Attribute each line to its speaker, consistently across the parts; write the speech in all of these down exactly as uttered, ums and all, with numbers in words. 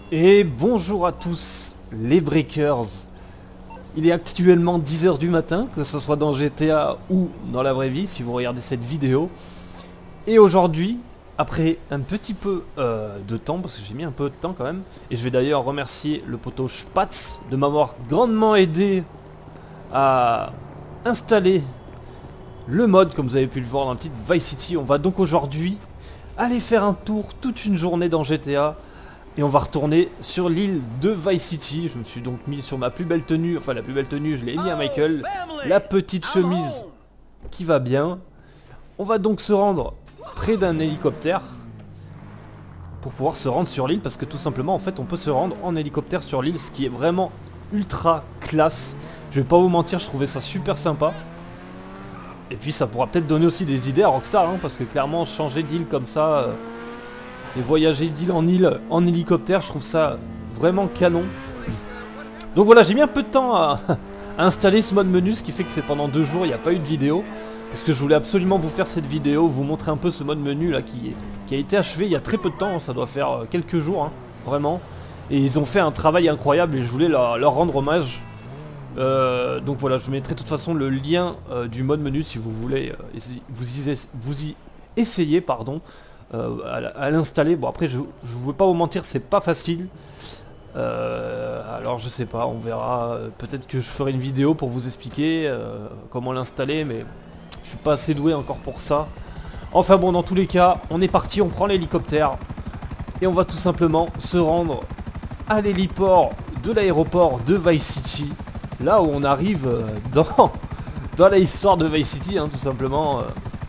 Speaker 1: Et bonjour à tous les breakers. Il est actuellement dix heures du matin, que ce soit dans G T A ou dans la vraie vie si vous regardez cette vidéo. Et aujourd'hui, après un petit peu euh, de temps, parce que j'ai mis un peu de temps quand même, et je vais d'ailleurs remercier le poteau Spatz de m'avoir grandement aidé à installer le mode, comme vous avez pu le voir dans le titre, Vice City. On va donc aujourd'hui aller faire un tour toute une journée dans G T A. Et on va retourner sur l'île de Vice City. Je me suis donc mis sur ma plus belle tenue. Enfin la plus belle tenue, je l'ai mis à Michael. La petite chemise qui va bien. On va donc se rendre près d'un hélicoptère pour pouvoir se rendre sur l'île. Parce que tout simplement en fait on peut se rendre en hélicoptère sur l'île. Ce qui est vraiment ultra classe. Je vais pas vous mentir, je trouvais ça super sympa. Et puis ça pourra peut-être donner aussi des idées à Rockstar, hein, parce que clairement changer d'île comme ça... Euh, Et voyager d'île en île en hélicoptère, je trouve ça vraiment canon. Donc voilà, j'ai mis un peu de temps à, à installer ce mode menu, ce qui fait que c'est pendant deux jours, il n'y a pas eu de vidéo. Parce que je voulais absolument vous faire cette vidéo, vous montrer un peu ce mode menu là qui, est, qui a été achevé il y a très peu de temps, ça doit faire quelques jours, hein, vraiment. Et ils ont fait un travail incroyable et je voulais leur, leur rendre hommage. Euh, donc voilà, je mettrai de toute façon le lien euh, du mode menu si vous voulez euh, vous, y, vous y essayer, pardon. Euh, à, à l'installer. Bon après je ne veux pas vous mentir, c'est pas facile. Euh, alors je sais pas, on verra. Peut-être que je ferai une vidéo pour vous expliquer euh, comment l'installer, mais je suis pas assez doué encore pour ça. Enfin bon, dans tous les cas, on est parti, on prend l'hélicoptère et on va tout simplement se rendre à l'héliport de l'aéroport de Vice City. Là où on arrive dans, dans la histoire de Vice City, hein, tout simplement.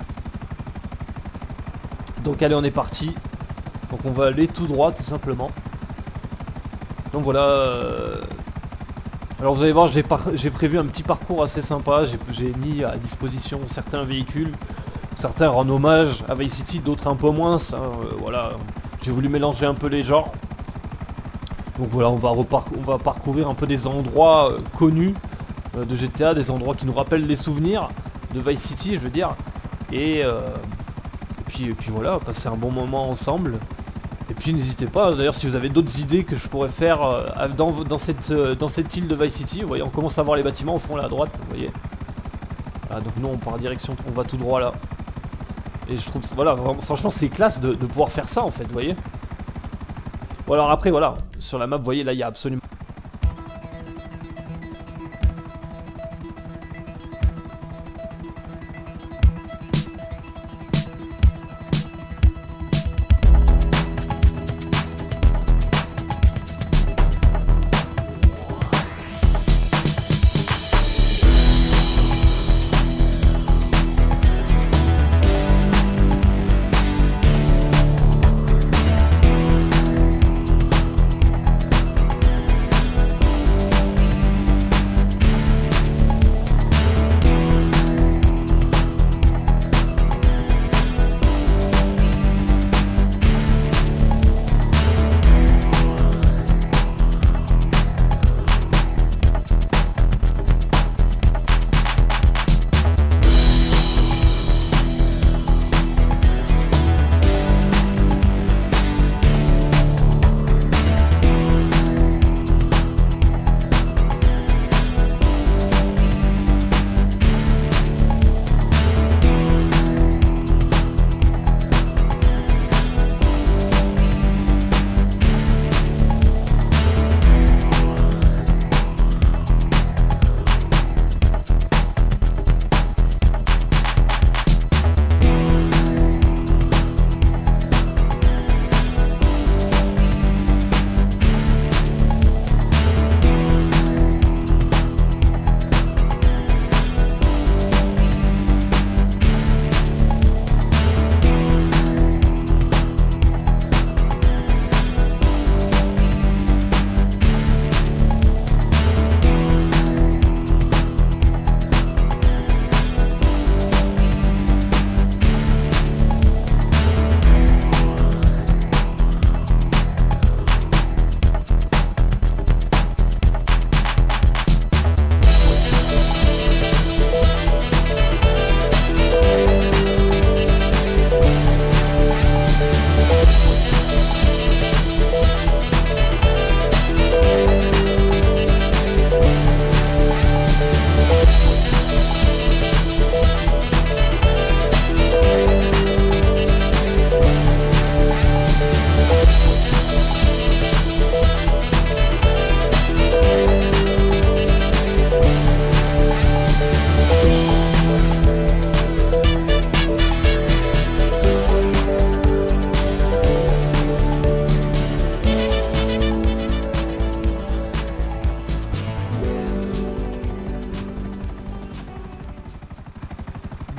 Speaker 1: Donc allez, on est parti. Donc on va aller tout droit tout simplement. Donc voilà. euh... Alors vous allez voir, j'ai par... prévu un petit parcours assez sympa. J'ai mis à disposition certains véhicules. Certains rendent hommage à Vice City, d'autres un peu moins. Ça, euh, voilà. J'ai voulu mélanger un peu les genres. Donc voilà, on va, on va parcourir un peu des endroits euh, connus euh, de G T A. Des endroits qui nous rappellent les souvenirs de Vice City, je veux dire. Et... Euh... Et puis voilà, passer un bon moment ensemble. Et puis n'hésitez pas, d'ailleurs si vous avez d'autres idées que je pourrais faire euh, dans, dans, cette, euh, dans cette île de Vice City. Vous voyez, on commence à voir les bâtiments au fond là à droite, vous voyez. Voilà, donc nous on part direction, on va tout droit là. Et je trouve, voilà, vraiment, franchement c'est classe de, de pouvoir faire ça en fait, vous voyez. Bon alors après voilà, sur la map vous voyez là il y a absolument...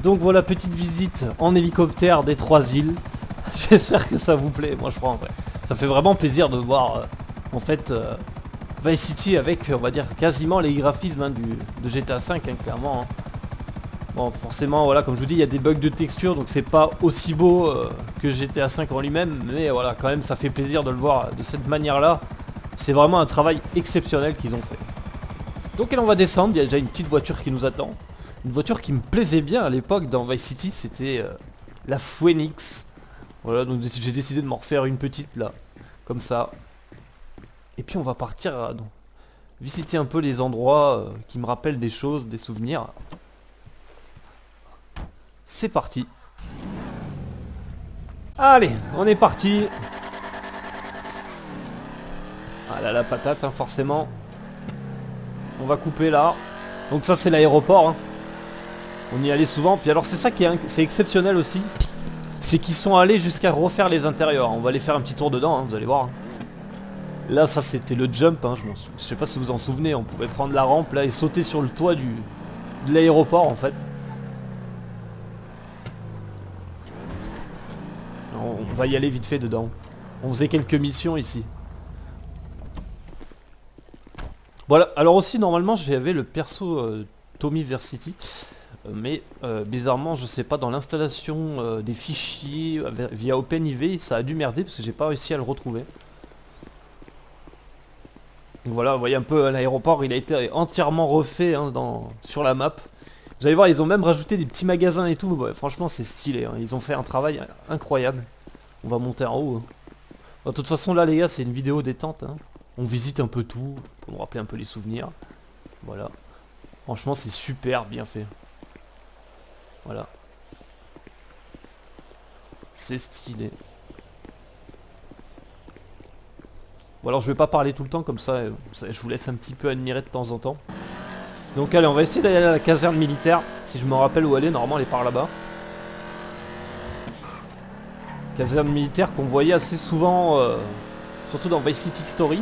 Speaker 1: Donc voilà, petite visite en hélicoptère des trois îles. J'espère que ça vous plaît, moi je crois en vrai. Ça fait vraiment plaisir de voir euh, en fait euh, Vice City avec, on va dire, quasiment les graphismes hein, du, de G T A cinq, hein, clairement. Hein. Bon, forcément, voilà, comme je vous dis, il y a des bugs de texture, donc c'est pas aussi beau euh, que G T A cinq en lui-même, mais voilà, quand même, ça fait plaisir de le voir de cette manière-là. C'est vraiment un travail exceptionnel qu'ils ont fait. Donc, là, on va descendre, il y a déjà une petite voiture qui nous attend. Une voiture qui me plaisait bien à l'époque dans Vice City, c'était euh, la Phoenix. Voilà, donc j'ai décidé de m'en refaire une petite là, comme ça. Et puis on va partir à donc, visiter un peu les endroits euh, qui me rappellent des choses, des souvenirs. C'est parti. Allez, on est parti. Ah là la patate, hein, forcément. On va couper là. Donc ça c'est l'aéroport. Hein. On y allait souvent. Puis alors c'est ça qui est, c'est exceptionnel aussi. C'est qu'ils sont allés jusqu'à refaire les intérieurs. On va aller faire un petit tour dedans, hein, vous allez voir. Hein. Là ça c'était le jump. Hein, je, je sais pas si vous vous en souvenez. On pouvait prendre la rampe là et sauter sur le toit du, de l'aéroport en fait. On va y aller vite fait dedans. On faisait quelques missions ici. Voilà, alors aussi normalement j'avais le perso euh, Tommy Versity. Euh, mais euh, bizarrement je sais pas, dans l'installation euh, des fichiers euh, via OpenIV ça a dû merder parce que j'ai pas réussi à le retrouver. Donc voilà, vous voyez un peu l'aéroport, il a été entièrement refait hein, dans, sur la map. Vous allez voir, ils ont même rajouté des petits magasins et tout. Ouais, franchement c'est stylé, hein. Ils ont fait un travail incroyable. On va monter en haut. Hein. De toute façon là les gars c'est une vidéo détente. Hein. On visite un peu tout pour nous rappeler un peu les souvenirs. Voilà. Franchement c'est super bien fait. Voilà. C'est stylé. Bon alors je vais pas parler tout le temps comme ça. Je vous laisse un petit peu admirer de temps en temps. Donc allez on va essayer d'aller à la caserne militaire. Si je me rappelle où elle est, normalement elle est par là-bas. Caserne militaire qu'on voyait assez souvent, euh, surtout dans Vice City Stories.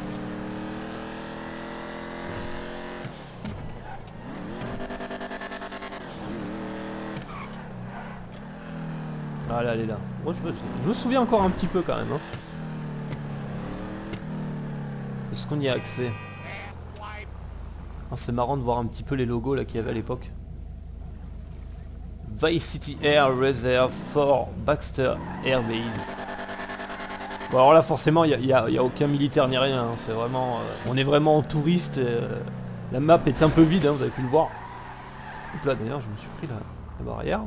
Speaker 1: Ah là, elle est là. Moi, je, me, je me souviens encore un petit peu quand même. Hein. Est-ce qu'on y a accès? Ah, c'est marrant de voir un petit peu les logos là qu'il y avait à l'époque. Vice City Air Reserve for Baxter Air Base. Bon alors là forcément il n'y a, a, a aucun militaire ni rien, hein. C'est vraiment, euh, on est vraiment en touriste, et, euh, la map est un peu vide, hein, vous avez pu le voir. Hop là d'ailleurs je me suis pris la, la barrière.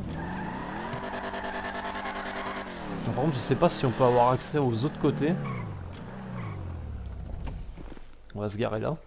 Speaker 1: Alors, par contre je sais pas si on peut avoir accès aux autres côtés. On va se garer là.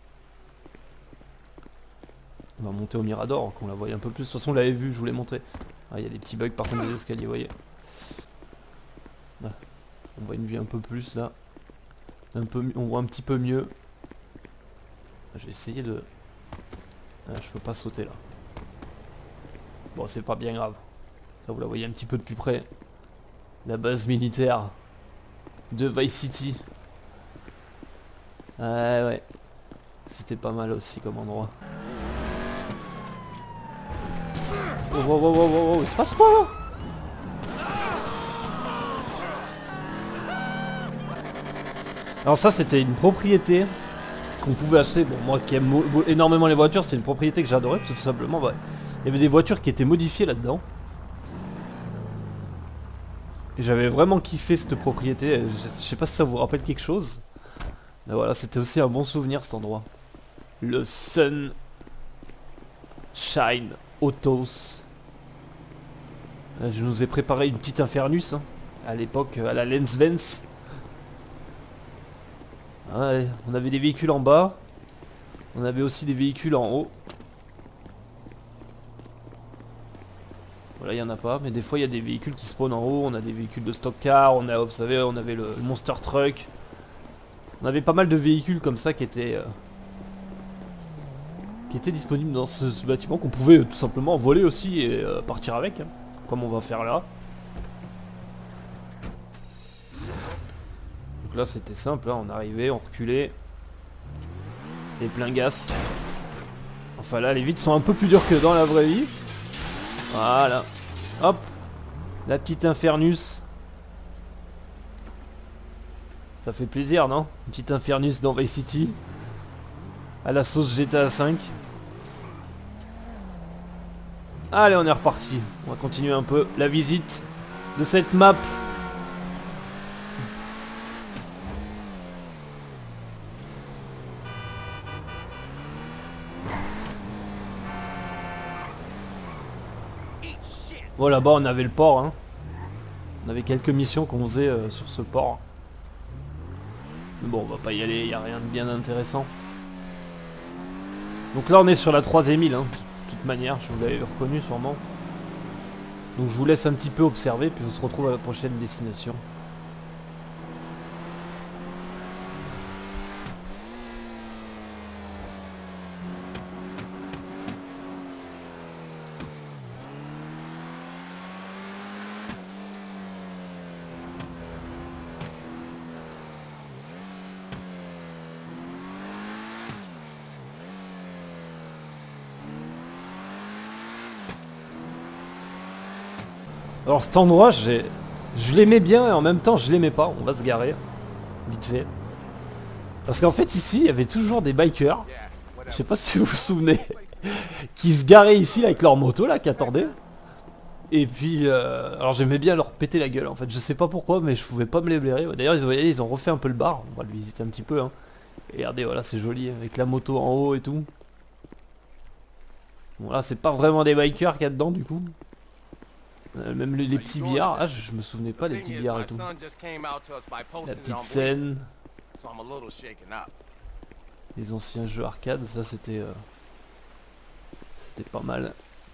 Speaker 1: On va monter au Mirador, qu'on la voie un peu plus. De toute façon, on l'avait vu, je vous l'ai montré. Ah, il y a des petits bugs par contre des escaliers, vous voyez. Là. On voit une vue un peu plus là. Un peu, on voit un petit peu mieux. Je vais essayer de... Ah, je peux pas sauter là. Bon, c'est pas bien grave. Ça, vous la voyez un petit peu de plus près. La base militaire de Vice City. Ouais, ouais. C'était pas mal aussi comme endroit. Oh, oh, oh, oh, oh, oh, il se passe quoi là? Alors ça c'était une propriété qu'on pouvait acheter. Bon moi qui aime énormément les voitures, c'était une propriété que j'adorais parce que tout simplement bah, il y avait des voitures qui étaient modifiées là-dedans. Et j'avais vraiment kiffé cette propriété. Je, je sais pas si ça vous rappelle quelque chose. Mais voilà, c'était aussi un bon souvenir cet endroit. Le Sun Shine Autos. Là, je nous ai préparé une petite Infernus hein, à l'époque à la Lens Vance. Ouais, on avait des véhicules en bas. On avait aussi des véhicules en haut. Voilà, il n'y en a pas, mais des fois il y a des véhicules qui spawnent en haut. On a des véhicules de stock car, on a, vous savez, on avait le, le Monster Truck. On avait pas mal de véhicules comme ça qui étaient euh, qui étaient disponibles dans ce, ce bâtiment, qu'on pouvait euh, tout simplement voler aussi et euh, partir avec, hein, comme on va faire là. Donc là c'était simple, hein, on arrivait, on reculait. Et plein gaz. Enfin là les vides sont un peu plus dures que dans la vraie vie. Voilà. Hop. La petite Infernus. Ça fait plaisir, non? Une petite Infernus dans Vice City. À la sauce G T A cinq. Allez, on est reparti. On va continuer un peu la visite de cette map. Bon, là-bas on avait le port, hein. On avait quelques missions qu'on faisait euh, sur ce port. Mais bon, on va pas y aller, il n'y a rien de bien intéressant. Donc là on est sur la troisième île, hein, de toute manière, je vous l'avez reconnu sûrement. Donc je vous laisse un petit peu observer, puis on se retrouve à la prochaine destination. Alors cet endroit, j'ai, je l'aimais bien et en même temps je l'aimais pas. On va se garer, vite fait. Parce qu'en fait ici, il y avait toujours des bikers. Je sais pas si vous vous souvenez. Qui se garaient ici là, avec leur moto là, qui attendaient. Et puis, euh, alors j'aimais bien leur péter la gueule en fait. Je sais pas pourquoi, mais je pouvais pas me les blairer. D'ailleurs, ils, voyez, ils ont refait un peu le bar. On va le visiter un petit peu. Hein. Et regardez, voilà, c'est joli avec la moto en haut et tout. Bon là, c'est pas vraiment des bikers qu'il y a dedans du coup. Euh, même les, les petits billards, ah je, je me souvenais pas des petits billards et tout. La petite scène. Les anciens jeux arcade, ça c'était euh, c'était pas mal.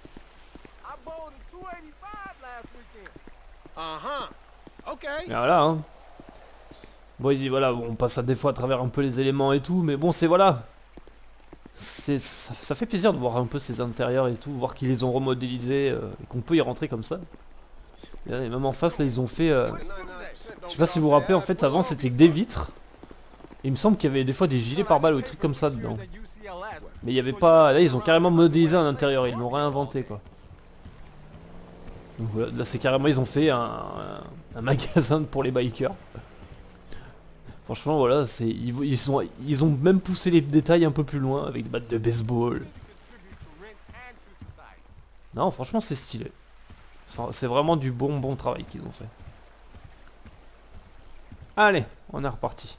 Speaker 1: Et voilà hein. Bon il dit voilà, bon, on passe à des fois à travers un peu les éléments et tout, mais bon c'est voilà. C'est ça, ça fait plaisir de voir un peu ces intérieurs et tout, voir qu'ils les ont remodélisés, euh, et qu'on peut y rentrer comme ça. Et même en face là ils ont fait euh, je sais pas si vous vous rappelez, en fait avant c'était que des vitres. Et il me semble qu'il y avait des fois des gilets pare-balles ou des trucs comme ça dedans. Mais il y avait pas, là ils ont carrément modélisé à l'intérieur, ils l'ont réinventé quoi. Donc voilà, là c'est carrément, ils ont fait un, un, un magasin pour les bikers. Franchement voilà, c'est ils, ils, sont, ils ont même poussé les détails un peu plus loin avec des battes de baseball. Non franchement c'est stylé. C'est vraiment du bon bon travail qu'ils ont fait. Allez, on est reparti.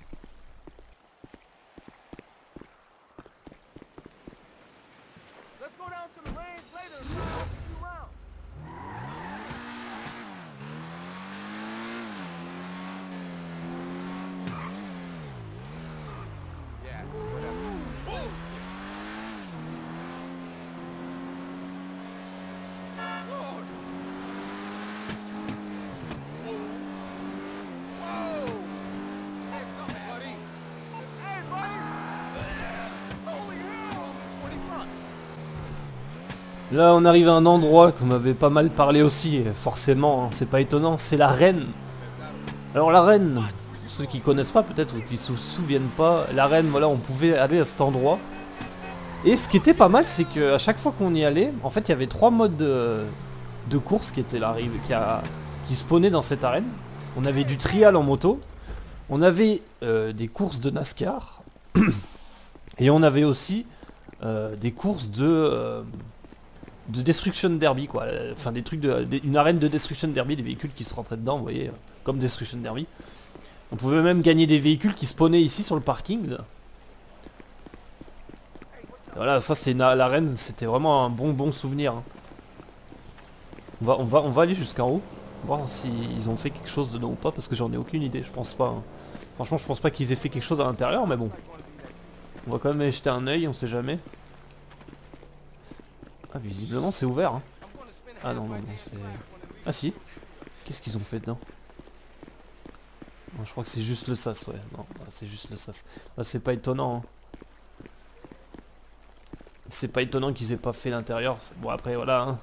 Speaker 1: Là on arrive à un endroit qu'on m'avait pas mal parlé aussi, forcément, hein, c'est pas étonnant, c'est l'arène. Alors l'arène, pour ceux qui connaissent pas peut-être ou qui se souviennent pas, l'arène, voilà, on pouvait aller à cet endroit. Et ce qui était pas mal, c'est qu'à chaque fois qu'on y allait, en fait il y avait trois modes de, de course qui étaient là, qui, a, qui spawnaient dans cette arène. On avait du trial en moto, on avait euh, des courses de NASCAR, et on avait aussi euh, des courses de... Euh, de Destruction Derby quoi, enfin des trucs de, de, une arène de Destruction Derby, des véhicules qui se rentraient dedans, vous voyez, comme Destruction Derby. On pouvait même gagner des véhicules qui spawnaient ici sur le parking. Et voilà, ça c'est l'arène, c'était vraiment un bon bon souvenir. Hein. On va on va on va aller jusqu'en haut, voir s'ils ont fait quelque chose dedans ou pas, parce que j'en ai aucune idée, je pense pas. Hein. Franchement, je pense pas qu'ils aient fait quelque chose à l'intérieur, mais bon. On va quand même jeter un œil, on sait jamais. Ah, visiblement c'est ouvert hein. Ah non non non c'est... Ah si. Qu'est-ce qu'ils ont fait dedans? Non, je crois que c'est juste le sas, ouais. Non, c'est juste le sas. Bah, c'est pas étonnant hein. C'est pas étonnant qu'ils aient pas fait l'intérieur. Bon après voilà hein.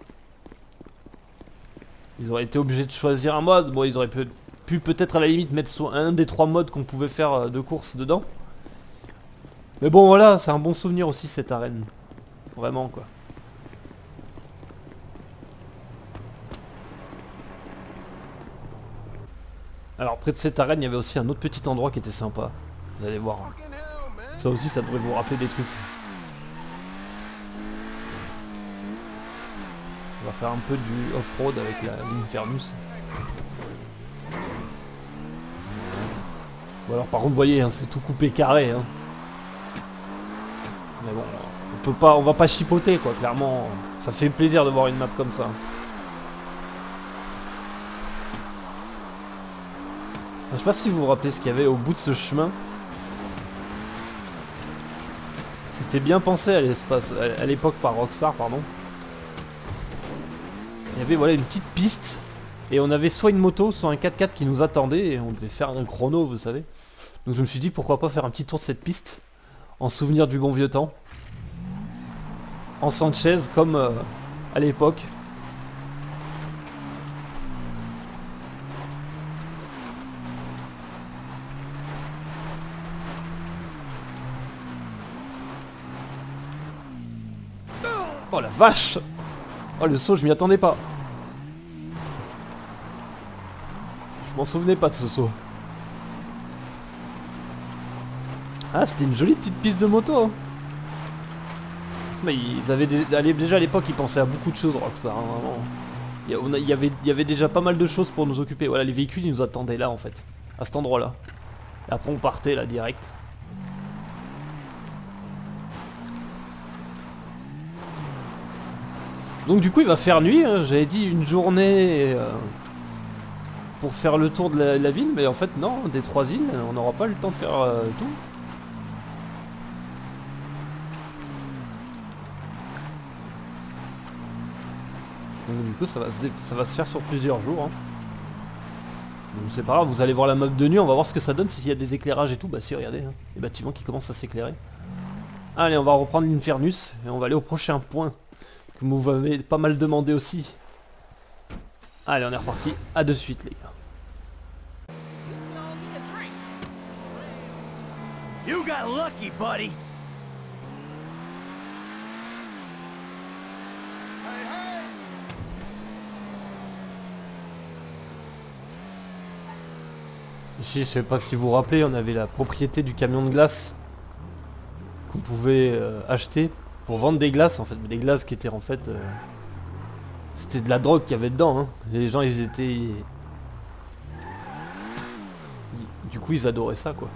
Speaker 1: Ils auraient été obligés de choisir un mode. Bon ils auraient pu, pu peut-être à la limite mettre soit un des trois modes qu'on pouvait faire de course dedans. Mais bon voilà, c'est un bon souvenir aussi cette arène. Vraiment quoi. Alors près de cette arène, il y avait aussi un autre petit endroit qui était sympa. Vous allez voir. Ça aussi, ça devrait vous rappeler des trucs. On va faire un peu du off-road avec la l'Infernus. Ou alors par contre, vous voyez, hein, c'est tout coupé carré. Hein. Mais bon, on peut pas, on va pas chipoter quoi. Clairement, ça fait plaisir de voir une map comme ça. Je sais pas si vous vous rappelez ce qu'il y avait au bout de ce chemin. C'était bien pensé à l'espace, à l'époque par Rockstar, pardon. Il y avait voilà une petite piste et on avait soit une moto, soit un quatre-quatre qui nous attendait et on devait faire un chrono, vous savez. Donc je me suis dit pourquoi pas faire un petit tour de cette piste en souvenir du bon vieux temps. En Sanchez comme euh, à l'époque. Oh la vache! Oh le saut, je m'y attendais pas. Je m'en souvenais pas de ce saut. Ah, c'était une jolie petite piste de moto. Mais ils avaient déjà à l'époque, ils pensaient à beaucoup de choses, Rockstar. Hein, vraiment. Il y, a, on a, il, y avait, il y avait déjà pas mal de choses pour nous occuper. Voilà, les véhicules, ils nous attendaient là en fait, à cet endroit-là. Et après, on partait là direct. Donc du coup il va faire nuit, hein. J'avais dit une journée euh, pour faire le tour de la, la ville, mais en fait non, des trois îles, on n'aura pas le temps de faire euh, tout. Donc du coup ça va se, ça va se faire sur plusieurs jours. Hein. Donc c'est pas grave, vous allez voir la map de nuit, on va voir ce que ça donne, s'il y a des éclairages et tout. Bah si, regardez, hein, les bâtiments qui commencent à s'éclairer. Allez, on va reprendre l'Infernus et on va aller au prochain point. Que vous m'avez pas mal demandé aussi. Allez, on est reparti. À de suite, les gars.
Speaker 2: You got lucky, buddy.
Speaker 1: Ici, je sais pas si vous vous rappelez, on avait la propriété du camion de glace qu'on pouvait euh, acheter pour vendre des glaces en fait, mais des glaces qui étaient en fait euh, c'était de la drogue qu'il y avait dedans. Hein. Les gens ils étaient du coup ils adoraient ça quoi.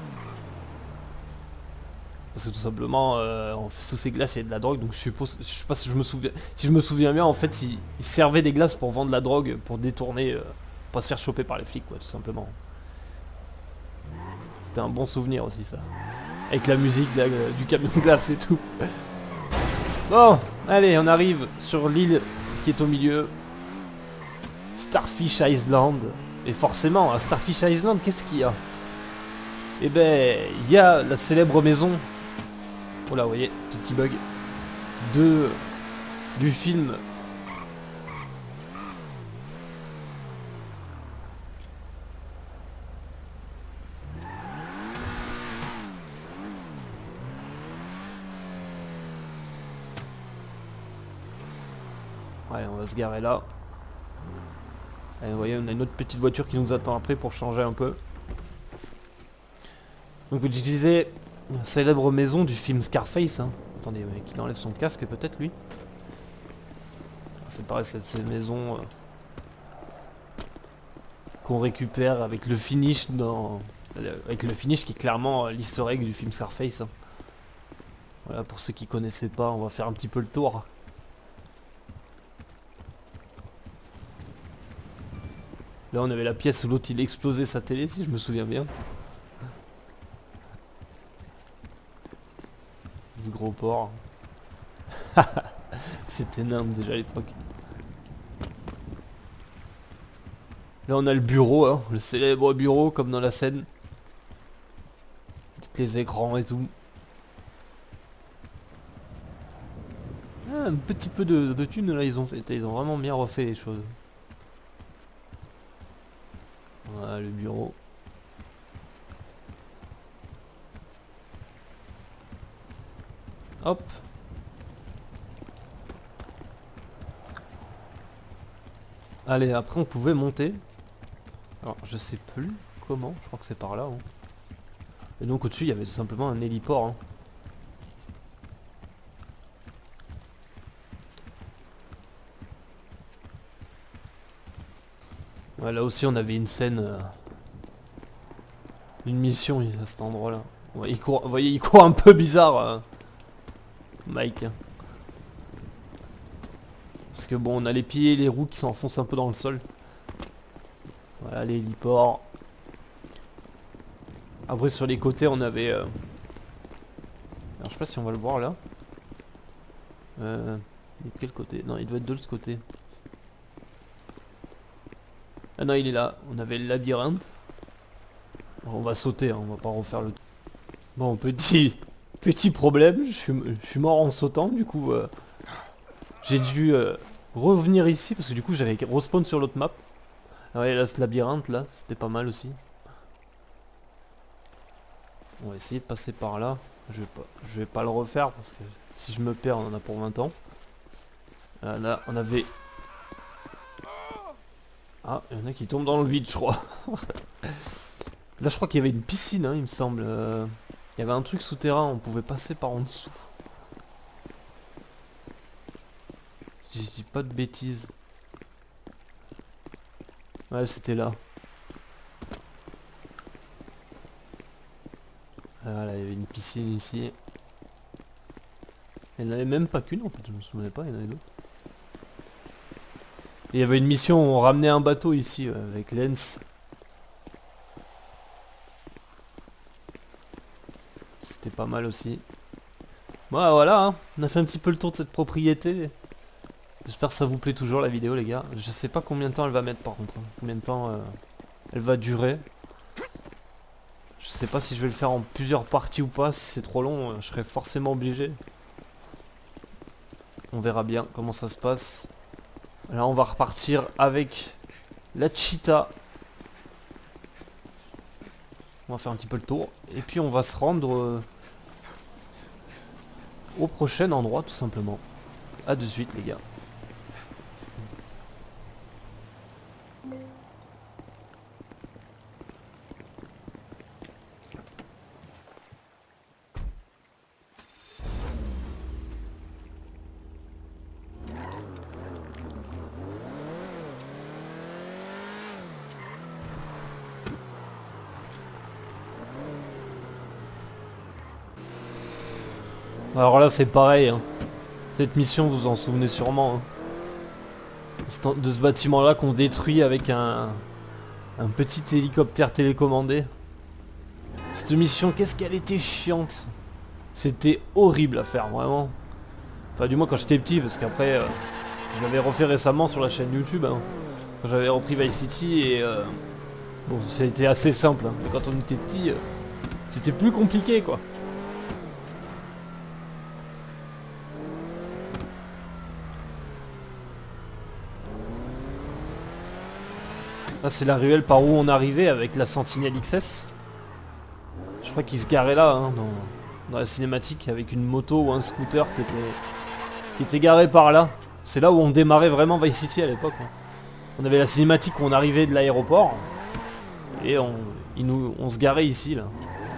Speaker 1: Parce que tout simplement euh, sous ces glaces il y avait de la drogue, donc je suppose, je sais pas si je me souviens, si je me souviens bien en fait ils, ils servaient des glaces pour vendre de la drogue, pour détourner, euh, pas se faire choper par les flics quoi tout simplement. C'était un bon souvenir aussi ça. Avec la musique de la, du camion de glace et tout. Bon, allez, on arrive sur l'île qui est au milieu. Starfish Island. Et forcément, à Starfish Island, qu'est-ce qu'il y a? Eh ben, il y a la célèbre maison. Oh là, vous voyez, petit bug. De, du film. Allez, on va se garer là. Allez, vous voyez, on a une autre petite voiture qui nous attend après pour changer un peu. Donc, je disais, la célèbre maison du film Scarface. Hein. Attendez, ouais, qu'il enlève son casque peut-être lui. C'est pareil, c'est cette maison euh, qu'on récupère avec le finish dans, avec le finish qui est clairement l'easter egg du film Scarface. Hein. Voilà, pour ceux qui connaissaient pas, on va faire un petit peu le tour. Là on avait la pièce où l'autre il explosait sa télé si je me souviens bien. Ce gros porc. C'était énorme déjà à l'époque. Là on a le bureau, hein, le célèbre bureau comme dans la scène. Avec les écrans et tout. Ah, un petit peu de, de thunes là ils ont fait, ils ont vraiment bien refait les choses. Voilà le bureau. Hop. Allez, après on pouvait monter. Alors je sais plus comment, je crois que c'est par là. Hein. Et donc au-dessus il y avait tout simplement un héliport. Hein. Ouais, là aussi on avait une scène, euh, une mission à cet endroit là. Ouais, il court, vous voyez il court un peu bizarre euh, Mike. Parce que bon on a les pieds et les roues qui s'enfoncent un peu dans le sol. Voilà les héliports. Après sur les côtés on avait... Euh... Alors je sais pas si on va le voir là. Euh... Il est de quel côté? Non il doit être de l'autre côté. Ah non il est là. On avait le labyrinthe. Alors, on va sauter, hein, on va pas refaire le... Bon petit... Petit problème, je suis, je suis mort en sautant du coup... Euh... J'ai dû euh, revenir ici parce que du coup j'avais respawn sur l'autre map. Alors là ce labyrinthe là, c'était pas mal aussi. On va essayer de passer par là. Je vais pas, je vais pas le refaire parce que si je me perds on en a pour vingt ans. Là, là on avait... Ah, il y en a qui tombent dans le vide je crois. Là je crois qu'il y avait une piscine hein, il me semble. Euh, il y avait un truc souterrain, on pouvait passer par en dessous. Si je dis pas de bêtises. Ouais c'était là. Voilà, il y avait une piscine ici. Il n'y en avait même pas qu'une en fait, je me souvenais pas, il y en avait d'autres. Et il y avait une mission où on ramenait un bateau ici euh, avec Lens. C'était pas mal aussi. Bon voilà, hein, on a fait un petit peu le tour de cette propriété. J'espère que ça vous plaît toujours la vidéo les gars. Je sais pas combien de temps elle va mettre par contre. Hein. Combien de temps euh, elle va durer. Je sais pas si je vais le faire en plusieurs parties ou pas. Si c'est trop long, euh, je serai forcément obligé. On verra bien comment ça se passe. Là on va repartir avec la cheetah. On va faire un petit peu le tour. Et puis on va se rendre euh, au prochain endroit tout simplement. A de suite les gars. Alors là c'est pareil, hein. Cette mission vous en souvenez sûrement. Hein. De ce bâtiment là qu'on détruit avec un, un petit hélicoptère télécommandé. Cette mission, qu'est-ce qu'elle était chiante. C'était horrible à faire vraiment. Enfin du moins quand j'étais petit parce qu'après euh, je l'avais refait récemment sur la chaîne YouTube. Hein, quand j'avais repris Vice City et euh, bon ça a été assez simple. Hein, mais quand on était petit euh, c'était plus compliqué quoi. Là c'est la ruelle par où on arrivait avec la Sentinelle X S. Je crois qu'il se garait là hein, dans, dans la cinématique avec une moto ou un scooter qui était, qui était garé par là. C'est là où on démarrait vraiment Vice City à l'époque. Hein. On avait la cinématique où on arrivait de l'aéroport et on, il nous, on se garait ici là.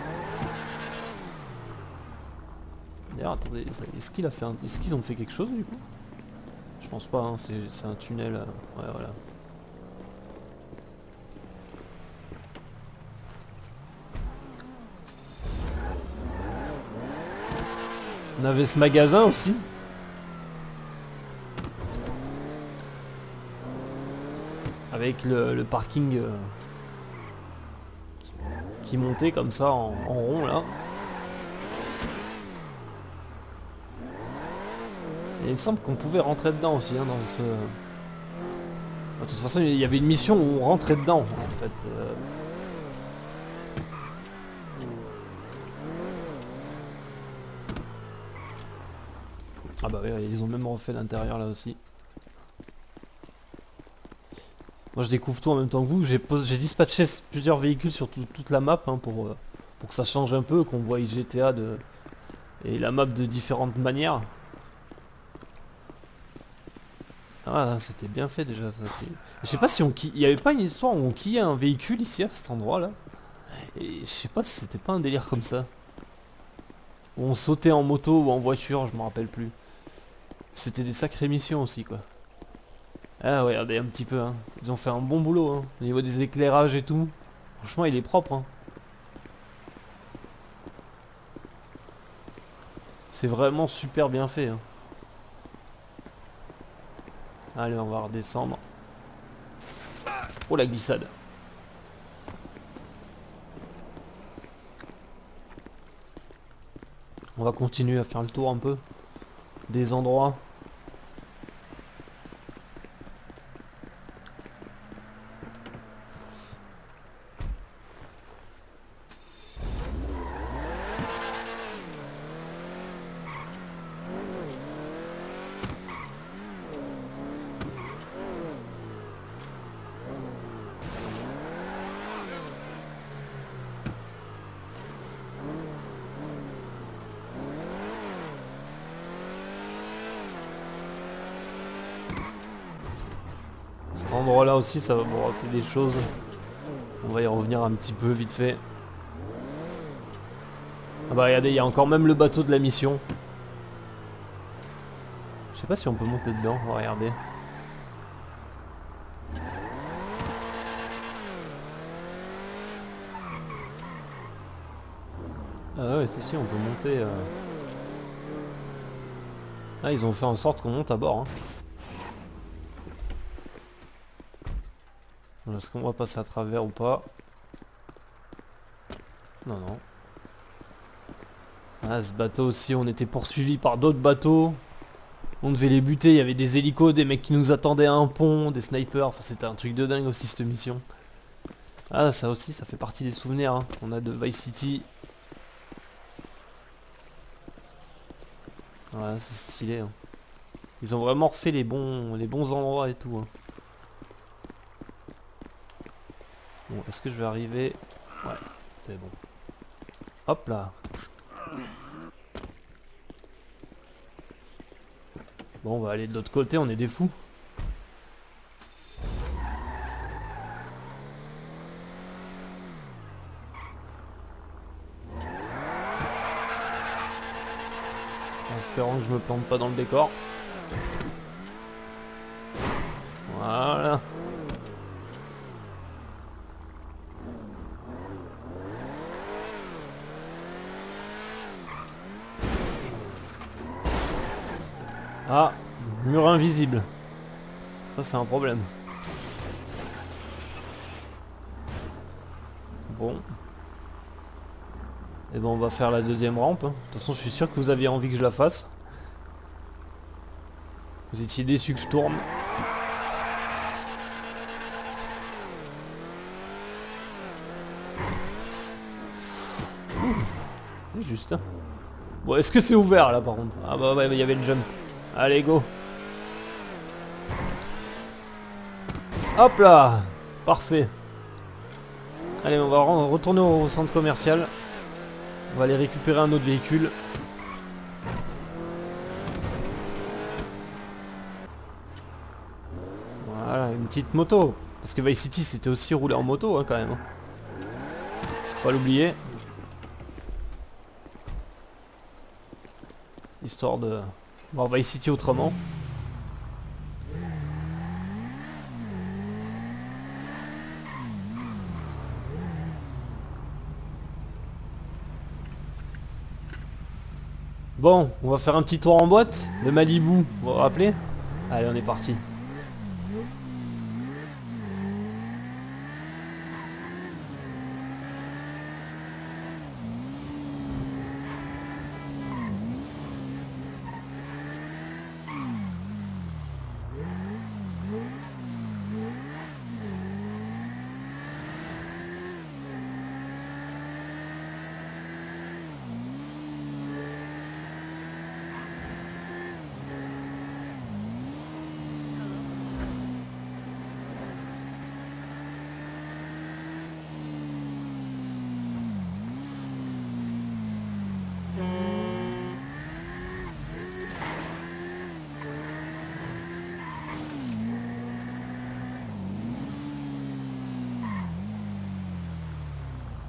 Speaker 1: D'ailleurs attendez, est-ce qu'il a fait un, est-ce qu'ils ont fait quelque chose du coup? Je pense pas, hein, c'est un tunnel. Euh, ouais voilà. On avait ce magasin aussi. Avec le, le parking euh, qui, qui montait comme ça en, en rond là. Et il me semble qu'on pouvait rentrer dedans aussi hein, dans ce... De toute façon il y avait une mission où on rentrait dedans en fait. Euh... Ah bah oui, ils ont même refait l'intérieur là aussi. Moi je découvre tout en même temps que vous. J'ai dispatché plusieurs véhicules sur tout, toute la map hein, pour, euh, pour que ça change un peu, qu'on voit G T A de, et la map de différentes manières. Ah, c'était bien fait déjà ça aussi. Je sais pas si on qui... Il y avait pas une histoire où on quillait un véhicule ici à cet endroit là. Et je sais pas si c'était pas un délire comme ça. Où on sautait en moto ou en voiture, je me rappelle plus. C'était des sacrées missions aussi quoi. Ah ouais, regardez un petit peu hein. Ils ont fait un bon boulot hein. Au niveau des éclairages et tout. Franchement il est propre hein. C'est vraiment super bien fait hein. Allez, on va redescendre. Oh la glissade. On va continuer à faire le tour un peu des endroits. Cet endroit là aussi ça va me rappeler des choses. On va y revenir un petit peu vite fait. Ah bah regardez, il y a encore même le bateau de la mission. Je sais pas si on peut monter dedans, on va regarder. Ah ouais, si si, on peut monter. Euh... Ah, ils ont fait en sorte qu'on monte à bord. Hein. Est-ce qu'on va passer à travers ou pas? Non, non. Ah, ce bateau aussi, on était poursuivis par d'autres bateaux. On devait les buter, il y avait des hélicos, des mecs qui nous attendaient à un pont, des snipers. Enfin, c'était un truc de dingue aussi, cette mission. Ah, ça aussi, ça fait partie des souvenirs. Hein. On a de Vice City. Voilà, c'est stylé. Hein. Ils ont vraiment refait les bons, les bons endroits et tout. Hein. Bon, est-ce que je vais arriver? Ouais, c'est bon. Hop là. Bon, on va aller de l'autre côté, on est des fous. En espérant que je me plante pas dans le décor. Voilà. Ah, mur invisible. Ça c'est un problème. Bon. Et ben on va faire la deuxième rampe. De toute façon je suis sûr que vous aviez envie que je la fasse. Vous étiez déçus que je tourne. C'est juste. Hein. Bon, est-ce que c'est ouvert là par contre? Ah bah ouais, il y avait le jump. Allez, go. Hop là. Parfait. Allez, on va retourner au centre commercial. On va aller récupérer un autre véhicule. Voilà, une petite moto. Parce que Vice City c'était aussi roulé en moto hein, quand même. Faut pas l'oublier. Histoire de voir Vice City autrement. Bon, on va faire un petit tour en boîte. Le Malibu, vous vous rappelez? Allez, on est parti.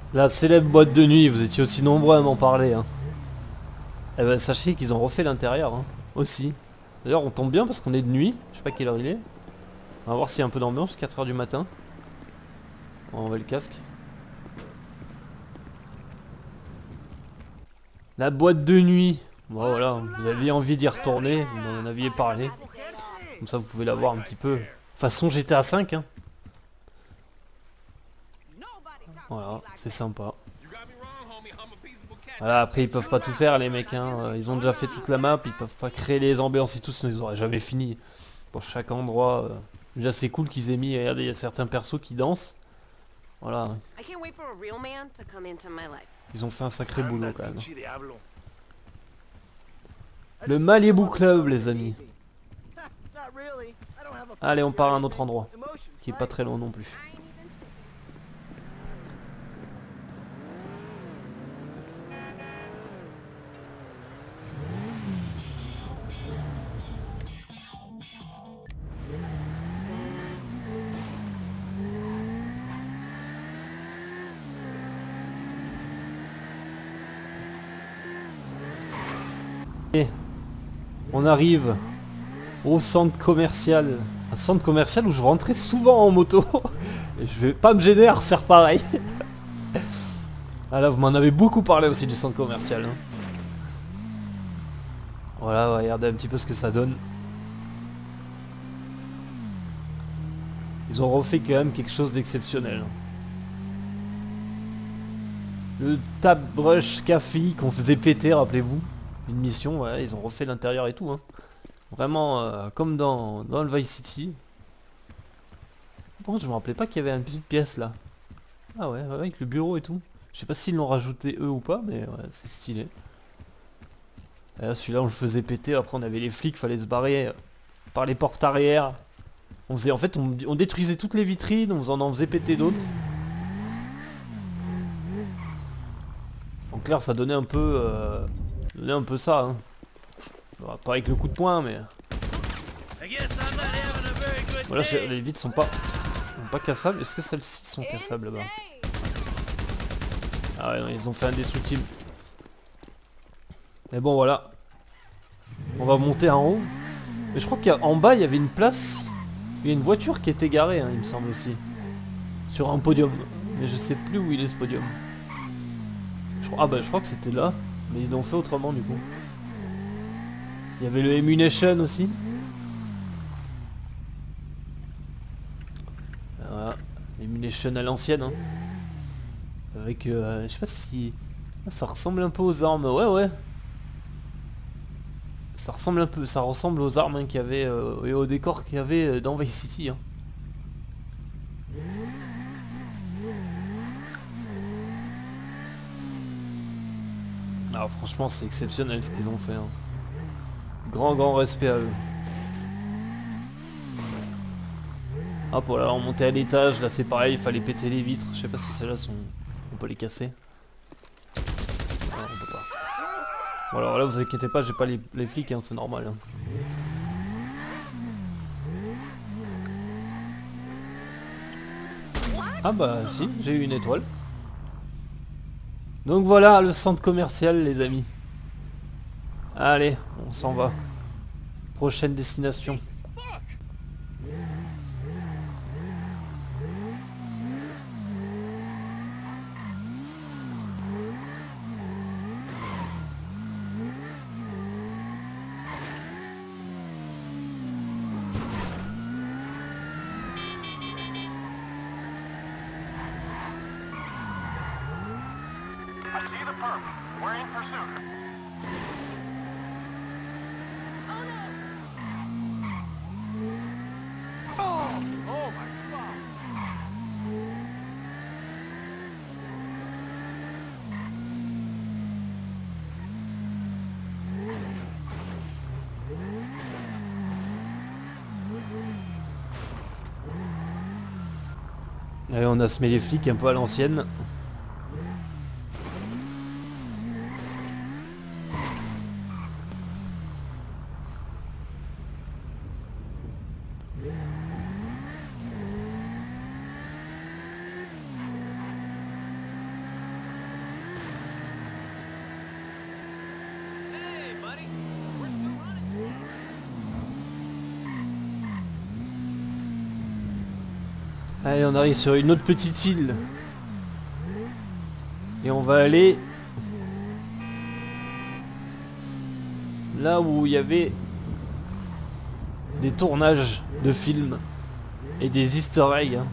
Speaker 1: La célèbre boîte de nuit, vous étiez aussi nombreux à m'en parler. Hein. Eh ben, sachez qu'ils ont refait l'intérieur hein, aussi. D'ailleurs, on tombe bien parce qu'on est de nuit. Je sais pas quelle heure il est. On va voir s'il y a un peu d'ambiance. quatre heures du matin. On va le casque. La boîte de nuit. Bon, voilà, vous aviez envie d'y retourner. Vous en aviez parlé. Comme ça, vous pouvez la voir un petit peu. Façon G T A cinq. Hein. Voilà, c'est sympa. Voilà, après ils peuvent pas tout faire les mecs, hein. Ils ont déjà fait toute la map, ils peuvent pas créer les ambiances et tout, sinon ils auraient jamais fini. Pour chaque endroit, euh... déjà c'est cool qu'ils aient mis, regardez, il y a certains persos qui dansent. Voilà. Ils ont fait un sacré boulot quand même. Le Malibu Club les amis. Allez, on part à un autre endroit, qui est pas très loin non plus. Et on arrive au centre commercial. Un centre commercial où je rentrais souvent en moto. Et je vais pas me gêner à refaire pareil. Ah là, vous m'en avez beaucoup parlé aussi du centre commercial. Hein. Voilà, regardez un petit peu ce que ça donne. Ils ont refait quand même quelque chose d'exceptionnel. Le Tap Brush Café qu'on faisait péter, rappelez-vous. Une mission, ouais, ils ont refait l'intérieur et tout. Hein. Vraiment euh, comme dans, dans le Vice City. Par contre, je me rappelais pas qu'il y avait une petite pièce là. Ah ouais, ouais, avec le bureau et tout. Je sais pas s'ils l'ont rajouté eux ou pas, mais ouais, c'est stylé. Et là, celui-là, on le faisait péter. Après, on avait les flics, fallait se barrer par les portes arrière. On faisait, en fait, on, on détruisait toutes les vitrines, on en, en faisait péter d'autres. En clair, ça donnait un peu, euh, donnait un peu ça. Hein. Bon, pas avec le coup de poing, mais. Voilà, les vitres sont pas, sont pas cassables. Est-ce que celles-ci sont cassables là-bas? Ah ouais, non, ils ont fait indestructible. Mais bon, voilà. On va monter en haut. Mais je crois qu'en bas, il y avait une place. Il y a une voiture qui était garée, hein, il me semble aussi. Sur un podium. Mais je sais plus où il est ce podium. Je crois, ah bah je crois que c'était là. Mais ils l'ont fait autrement du coup. Il y avait le Ammunition aussi. Voilà. Ammunition à l'ancienne. Hein. Avec, euh, je sais pas si... Ça ressemble un peu aux armes. Ouais, ouais. Ça ressemble un peu, ça ressemble aux armes hein, qu'il y avait euh, et au décor qu'il y avait dans Vice City. Hein. Alors franchement c'est exceptionnel ce qu'ils ont fait. Hein. Grand grand respect à eux. Hop voilà, on montait à l'étage, là c'est pareil, il fallait péter les vitres. Je sais pas si celles-là sont... on peut les casser. Non, on peut pas. Bon alors là vous inquiétez pas, j'ai pas les, les flics, hein, c'est normal. Hein. Ah bah si, j'ai eu une étoile. Donc voilà le centre commercial les amis. Allez, on s'en va. Prochaine destination. Allez, on a semé les flics un peu à l'ancienne. Allez, on arrive sur une autre petite île. Et on va aller là où il y avait des tournages de films et des easter eggs. Hein.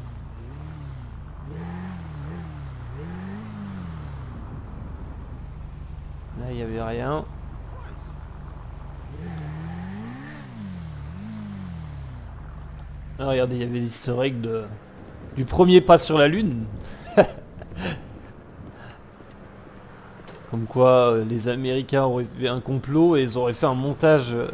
Speaker 1: Là, il n'y avait rien. Ah, regardez, il y avait l'easter egg de... du premier pas sur la Lune. Comme quoi, euh, les Américains auraient fait un complot et ils auraient fait un montage euh,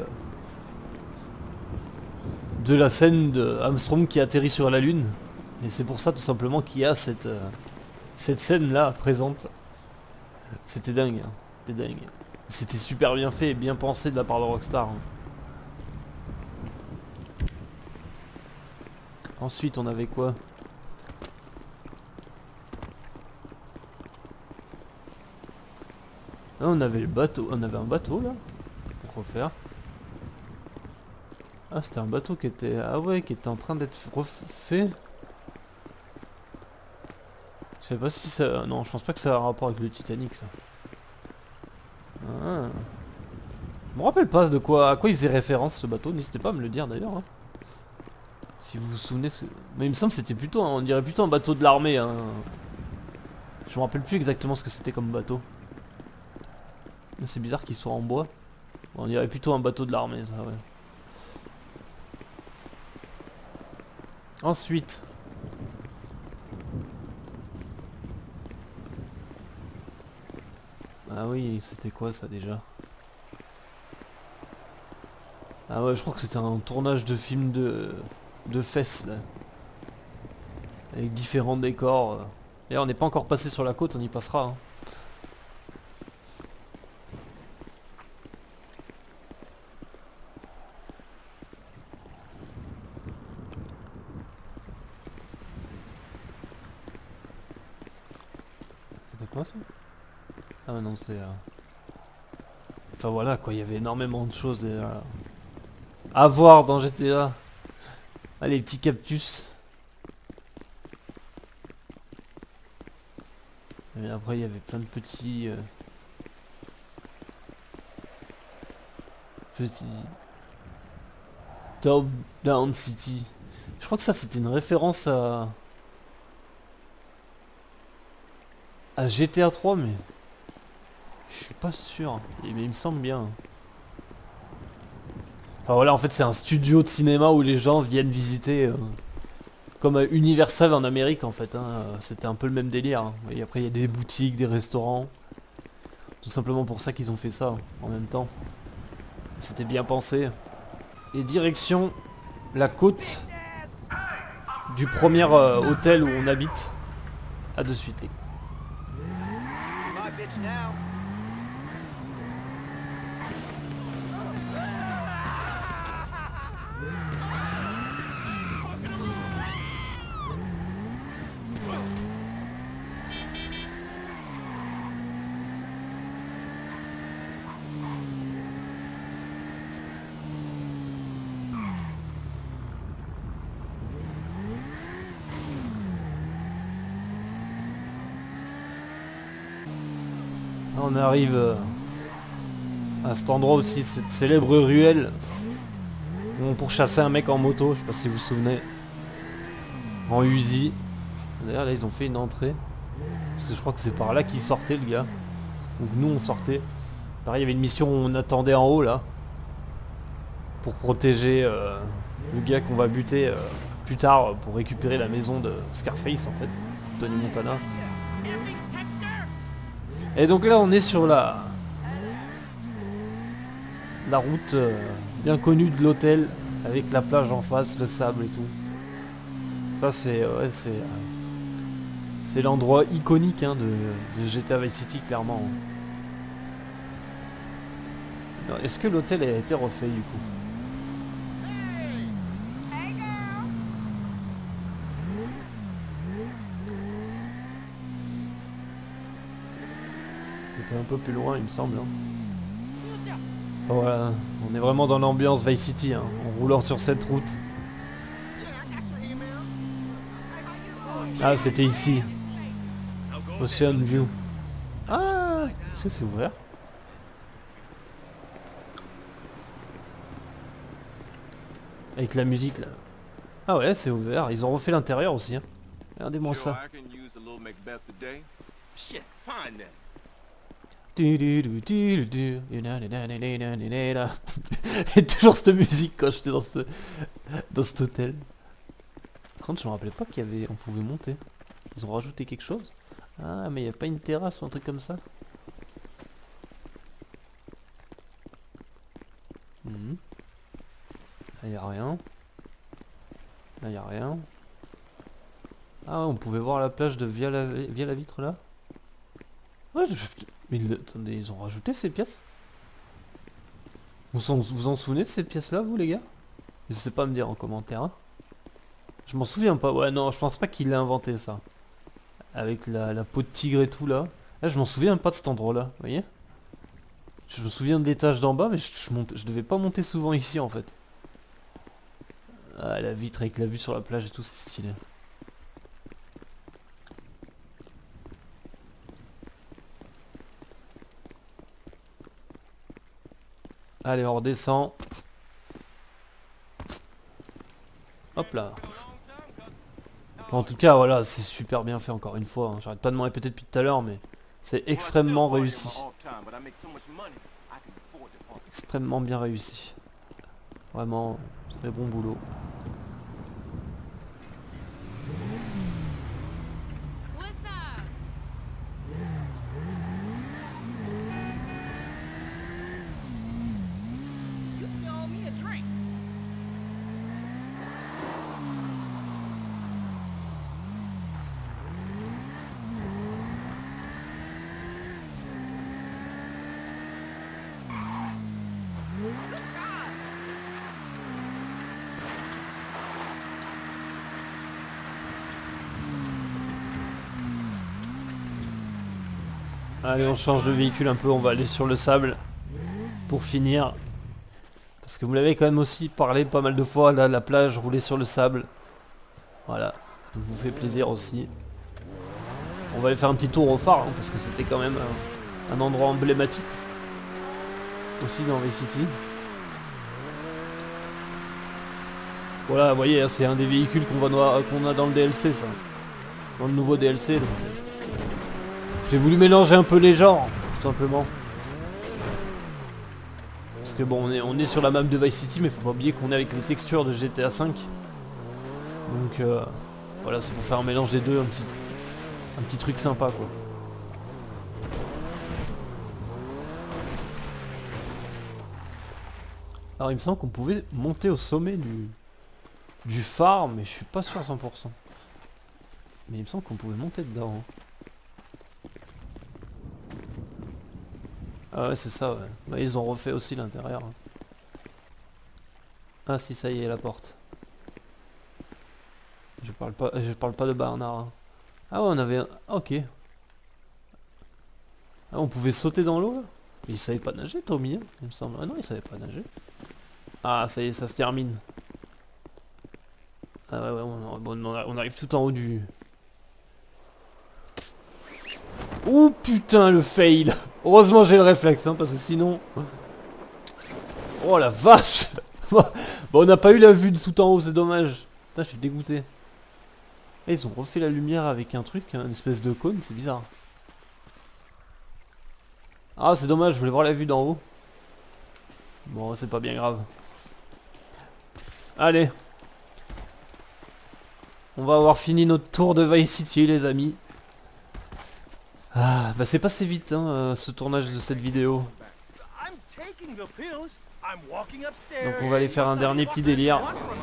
Speaker 1: de la scène de Armstrong qui atterrit sur la Lune. Et c'est pour ça tout simplement qu'il y a cette, euh, cette scène là présente. C'était dingue, hein. C'était dingue. C'était super bien fait et bien pensé de la part de Rockstar. Hein. Ensuite, on avait quoi? Ah, on avait le bateau, on avait un bateau là pour refaire. Ah, c'était un bateau qui était, ah ouais, qui était en train d'être refait. Je sais pas si ça, non, je pense pas que ça a un rapport avec le Titanic ça. Ah. Je me rappelle pas de quoi, à quoi il faisait référence ce bateau. N'hésitez pas à me le dire d'ailleurs. Hein. Si vous vous souvenez, ce... mais il me semble que c'était plutôt, on dirait plutôt un bateau de l'armée. Hein. Je me rappelle plus exactement ce que c'était comme bateau. C'est bizarre qu'il soit en bois. On dirait plutôt un bateau de l'armée, ça, ouais. Ensuite. Ah oui, c'était quoi ça déjà? Ah ouais, je crois que c'était un tournage de film de, de fesses, là. Avec différents décors. Et on n'est pas encore passé sur la côte, on y passera. Hein. C'était quoi ça? Ah non, c'est... Euh... Enfin voilà quoi, il y avait énormément de choses déjà à voir dans G T A. Ah, les petits cactus. Et après il y avait plein de petits... Euh... Petits... Top Down City. Je crois que ça c'était une référence à... à G T A trois mais... Je suis pas sûr, mais il me semble bien. Enfin voilà, en fait c'est un studio de cinéma où les gens viennent visiter, euh, comme à Universal en Amérique en fait. Hein. C'était un peu le même délire. Hein. Et après il y a des boutiques, des restaurants. Tout simplement pour ça qu'ils ont fait ça en même temps. C'était bien pensé. Et direction la côte du premier euh, hôtel où on habite. A de suite les. On arrive euh, à cet endroit aussi, cette célèbre ruelle où on pourchassait un mec en moto, je sais pas si vous vous souvenez, en Uzi. D'ailleurs là ils ont fait une entrée, parce que je crois que c'est par là qu'il sortait le gars. Donc nous on sortait. Pareil il y avait une mission où on attendait en haut là, pour protéger euh, le gars qu'on va buter euh, plus tard pour récupérer la maison de Scarface en fait, Tony Montana. Et donc là on est sur la la route euh, bien connue de l'hôtel avec la plage en face, le sable et tout. Ça c'est ouais, c'est euh, c'est l'endroit iconique hein, de, de G T A Vice City clairement. Est-ce que l'hôtel a été refait du coup? C'était un peu plus loin il me semble. Hein. Voilà, on est vraiment dans l'ambiance Vice City, hein, en roulant sur cette route. Ah, c'était ici. Ocean View. Ah, est-ce que c'est ouvert? Avec la musique là. Ah ouais, c'est ouvert. Ils ont refait l'intérieur aussi. Hein. Regardez-moi ça. Et toujours cette musique quand j'étais dans ce dans cet hôtel. Par contre, je me rappelais pas qu'il y avait, on pouvait monter. Ils ont rajouté quelque chose. Ah, mais il n'y a pas une terrasse ou un truc comme ça. Mmh. Là, il n'y a rien. Là, il n'y a rien. Ah, on pouvait voir la plage de via la, via la vitre là. Ouais, je... Mais ils, attendez, ils ont rajouté ces pièces. Vous en, vous en souvenez de ces pièces là, vous les gars? N'hésitez pas à me dire en commentaire. Hein. Je m'en souviens pas. Ouais, non, je pense pas qu'il ait inventé ça. Avec la, la peau de tigre et tout là. Là, je m'en souviens pas de cet endroit là. Vous voyez? Je me souviens de l'étage d'en bas, mais je, je, monte, je devais pas monter souvent ici en fait. Ah, la vitre avec la vue sur la plage et tout, c'est stylé. Allez, on redescend. Hop là. En tout cas, voilà, c'est super bien fait encore une fois. Hein. J'arrête pas de m'en répéter depuis tout à l'heure, mais c'est extrêmement réussi. Extrêmement bien réussi. Vraiment, très bon boulot. Allez, on change de véhicule un peu, on va aller sur le sable pour finir. Parce que vous l'avez quand même aussi parlé pas mal de fois, là, la plage, rouler sur le sable. Voilà, je vous fais plaisir aussi. On va aller faire un petit tour au phare, hein, parce que c'était quand même un, un endroit emblématique. Aussi dans Vice City. Voilà, vous voyez, c'est un des véhicules qu'on va qu'on a dans le D L C, ça. Dans le nouveau D L C. Donc. J'ai voulu mélanger un peu les genres, tout simplement. Parce que bon, on est, on est sur la map de Vice City, mais faut pas oublier qu'on est avec les textures de G T A cinq. Donc euh, voilà, c'est pour faire un mélange des deux, un petit, un petit truc sympa quoi. Alors il me semble qu'on pouvait monter au sommet du, du phare, mais je suis pas sûr à cent pour cent. Mais il me semble qu'on pouvait monter dedans. Hein. Ah ouais, c'est ça, ouais. Bah, ils ont refait aussi l'intérieur. Hein. Ah si, ça y est, la porte. Je parle pas, je parle pas de Barnard. Hein. Ah ouais, on avait un... Ah, ok. Ah, on pouvait sauter dans l'eau là. Il savait pas nager, Tommy, hein, il me semble. Ah non, il savait pas nager. Ah, ça y est, ça se termine. Ah ouais, ouais, on, on, on arrive tout en haut du... Oh putain, le fail. Heureusement j'ai le réflexe, hein, parce que sinon... Oh la vache. Bon, on n'a pas eu la vue de tout en haut, c'est dommage. Putain, je suis dégoûté. Et ils ont refait la lumière avec un truc, hein, une espèce de cône, c'est bizarre. Ah, c'est dommage, je voulais voir la vue d'en haut. Bon, c'est pas bien grave. Allez. On va avoir fini notre tour de Vice City, les amis. Ah, bah c'est passé vite, hein, euh, ce tournage de cette vidéo. Donc on va aller faire un dernier petit délire.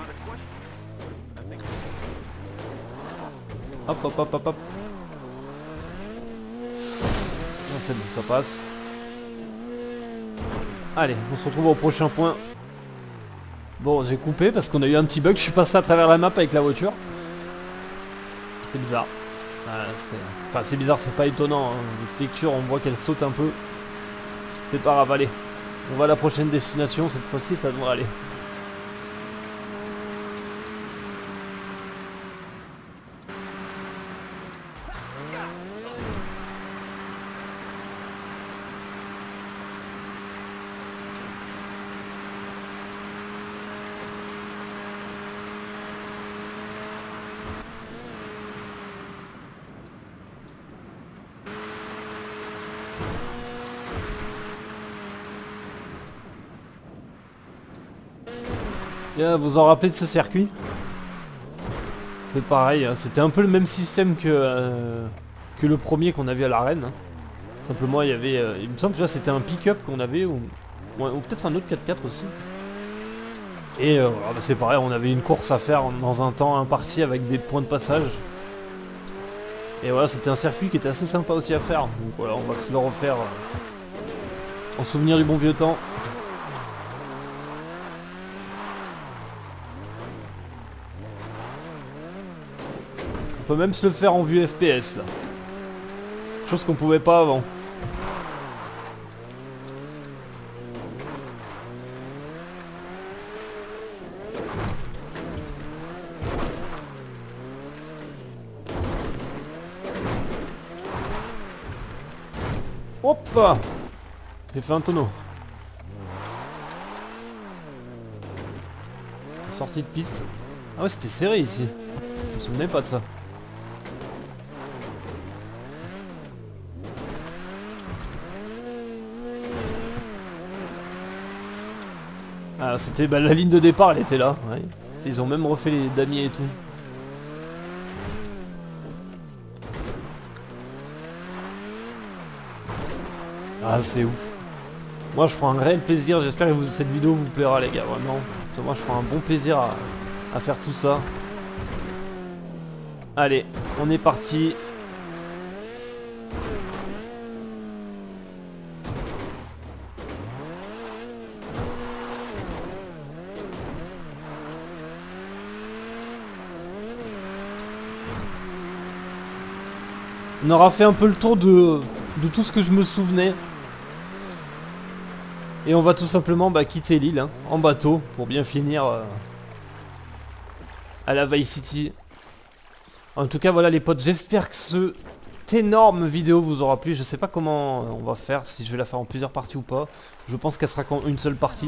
Speaker 1: Hop, hop, hop, hop, hop. Ah, c'est bon, ça passe. Allez, on se retrouve au prochain point. Bon, j'ai coupé parce qu'on a eu un petit bug. Je suis passé à travers la map avec la voiture. C'est bizarre. Ah, enfin, c'est bizarre, c'est pas étonnant. Hein. Les textures, on voit qu'elles sautent un peu. C'est pas grave, allez. On va à la prochaine destination. Cette fois-ci, ça devrait aller. Yeah, vous en rappelez de ce circuit? C'est pareil, hein, c'était un peu le même système que, euh, que le premier qu'on a vu à l'arène. Hein. Simplement, il y avait, euh, il me semble que là c'était un pick-up qu'on avait, ou, ou, ou peut-être un autre quatre quatre aussi. Et euh, bah c'est pareil, on avait une course à faire dans un temps imparti avec des points de passage. Et voilà, c'était un circuit qui était assez sympa aussi à faire. Donc voilà, on va se le refaire euh, en souvenir du bon vieux temps. On peut même se le faire en vue F P S là. Chose qu'on pouvait pas avant. Hop! J'ai fait un tonneau. Sortie de piste. Ah ouais, c'était serré ici. Je me souvenais pas de ça. Ah, c'était bah, la ligne de départ, elle était là. Ouais. Ils ont même refait les damiers et tout. Ah, c'est ouf. Moi, je ferai un réel plaisir. J'espère que vous, cette vidéo vous plaira, les gars. Vraiment. Parce que moi, je ferai un bon plaisir à, à faire tout ça. Allez, on est parti. On aura fait un peu le tour de, de tout ce que je me souvenais. Et on va tout simplement bah, quitter l'île hein, en bateau pour bien finir euh, à la Vice City. En tout cas voilà les potes, j'espère que cette énorme vidéo vous aura plu. Je sais pas comment on va faire, si je vais la faire en plusieurs parties ou pas. Je pense qu'elle sera qu'en une seule partie.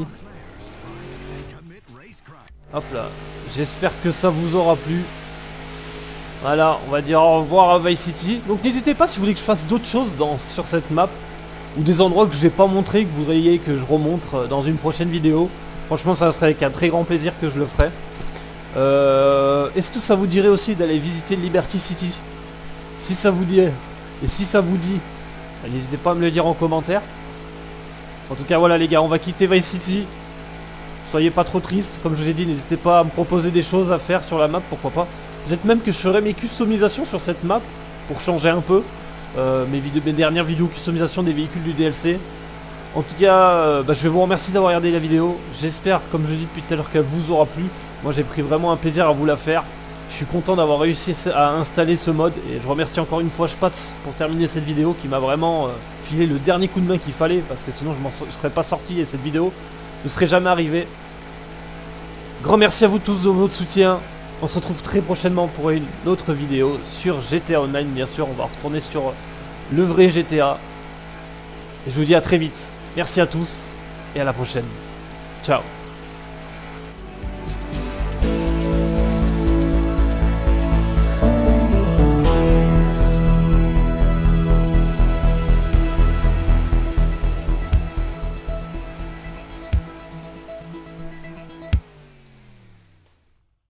Speaker 1: Hop là, j'espère que ça vous aura plu. Voilà, on va dire au revoir à Vice City. Donc n'hésitez pas si vous voulez que je fasse d'autres choses dans, sur cette map. Ou des endroits que je vais pas montrer, que vous voudriez que je remontre dans une prochaine vidéo. Franchement ça serait avec un très grand plaisir que je le ferai. Euh, Est-ce que ça vous dirait aussi d'aller visiter Liberty City? Si ça vous dit, et si ça vous dit, n'hésitez pas à me le dire en commentaire. En tout cas voilà les gars, on va quitter Vice City. Soyez pas trop tristes, comme je vous ai dit, n'hésitez pas à me proposer des choses à faire sur la map, pourquoi pas. Peut-être même que je ferai mes customisations sur cette map, pour changer un peu. Euh, mes, vidéos, mes dernières vidéos customisation des véhicules du D L C. En tout cas, euh, bah, je vais vous remercier d'avoir regardé la vidéo. J'espère, comme je dis depuis tout à l'heure, qu'elle vous aura plu. Moi j'ai pris vraiment un plaisir à vous la faire. Je suis content d'avoir réussi à installer ce mode. Et je remercie encore une fois Spatz pour terminer cette vidéo qui m'a vraiment euh, filé le dernier coup de main qu'il fallait. Parce que sinon je ne serais pas sorti et cette vidéo ne serait jamais arrivée. Grand merci à vous tous de votre soutien. On se retrouve très prochainement pour une autre vidéo sur G T A Online, bien sûr. On va retourner sur le vrai G T A. Et je vous dis à très vite. Merci à tous et à la prochaine. Ciao.